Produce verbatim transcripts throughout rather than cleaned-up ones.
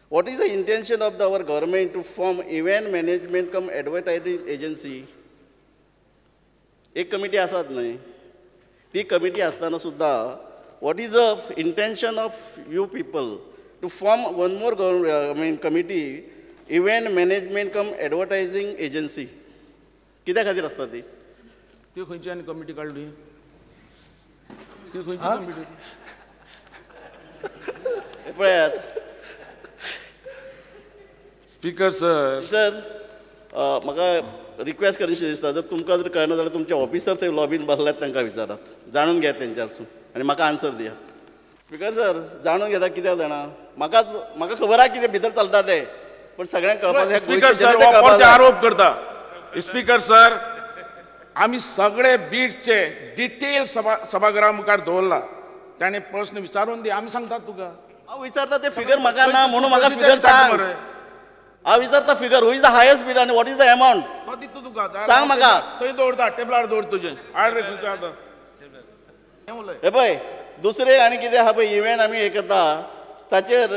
What is the intention of the, our government to form event management come advertising agency? एक committee असतात नाही ती committee असताना सुद्धा what is the intention of you people to form one more government, I mean committee event management come advertising agency? कित्या खातीर असता ती ती खंयची आनी कमिटी काडली ती खंयची कमिटी पळयात स्पीकर सर सर म्हाका रिक्वेस्ट करची दिसता जर तुमकां जर कळना जाल्यार तुमचे ऑफिसर थंय लॉबीन बसल्यात तांकां विचारात जाणून घेयात तेंच्यारसून आनी म्हाका आन्सर दियात स्पीकर सर जाणून घेता कित्याक जाणा म्हाका म्हाका खबर आहा कितें भितर चलता तें पण सगळ्यांक कळपाक जाय स्पीकर सर वापरचे आरोप करता स्पीकर सर आमी सगळे बीटचे डिटेल सभा सभागृहा मुखार दवरला ताणें प्रश्न विचारून दी आमी सांगतात तुका हांव विचारता ते फिगर म्हाका ना म्हणून म्हाका फिगर सांग हांव विचारता figure who is the highest bid आनी वॉट इज द एमावंट तो दिता तुका सांग म्हाका थंय दवरता टेबलार दवर तुजें हाड रे खंयचें आतां हे पळय दुसरें आनी कितें आहा पळय इव्हेंट आमी हे करता ताचेर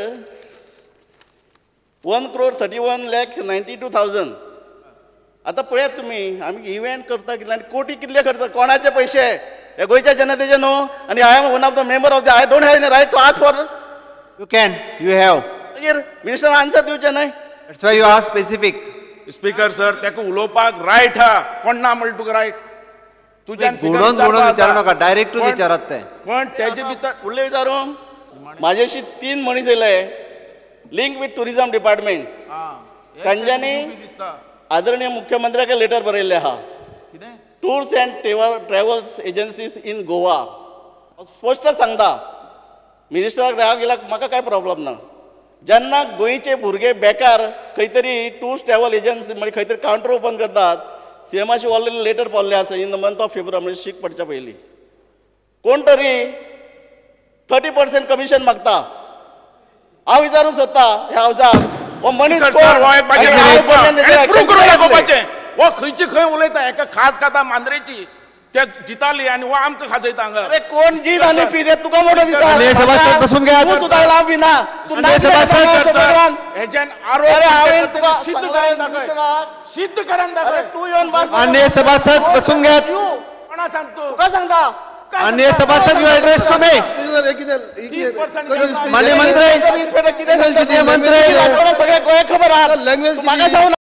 one crore thirty one lakh ninety two thousand आतां पळयात तुमी आमी इव्हेंट करता कितले आनी कोटी कितले खर्च कोणाचे पयशे हे गोंयच्या जनतेचे न्हू आनी I am one of the member of the I don't have any right to ask for You can, you have. मागीर मिनिस्टर आन्सर दिवचे न्हय That's why you ask specific. Speaker sir तेका उलोवपाक रायट हा कोण ना म्हणटा तुका रायट तुज्यान घोडोवन घोडोवन विचारू नका डायरेक्टूच विचारात ते पण तेजे भितर फुडले विचारूं म्हाजेशी तीन मनीस येयले लिंक विथ टुरिझम डिपार्टमेंट तांच्यांनी आदरणीय मुख्यमंत्र्याक लेटर बरयल्लें आहा कितें tours and travels agencies in Goa स्पश्ट सांगता मिनिस्टराक राग गेल्यार म्हाका कांय प्रॉब्लेम ना जेन्ना गोंयचे भुरगे बेकार खंय तरी टूर्स ट्रॅव्हल एजन्सी म्हणजे खंय तरी कावंटर ओपन करतात सीएमाची ऑलरेडी लेटर पावल्ले आसा इन द मंथ ऑफ फेब्रुवारी म्हणजे शीक पडच्या पयलीं कोण तरी थर्टी पर्सेंट कमिशन मागता हांव विचारूंक सोदता ह्या हावसाक हो मनीस वो खंयची खंय उलयता एका खास खाता मांद्रेची त्या जिताली आनी वो आमकां खाजयता हांगा अरे कोण जीत आनी फी देत तुका मोठो दिसता अन्य सभासद बसून घ्या. तूं सुद्दां लाव ना तूं अन्य सभासद हेच्यान अरे हांवें आरोप तुका सिद्ध सांगलां करून दाखय सिद्ध करून दाखय अरे तूं येवन बस अन्य सभासद बसून घ्या. कोणा सांगतो तुका सांगता अन्य सभासद यू ऍड्रेस टू मी माननीय मंत्री मंत्री सगळे गोंय खबर आहा म्हाका सांगू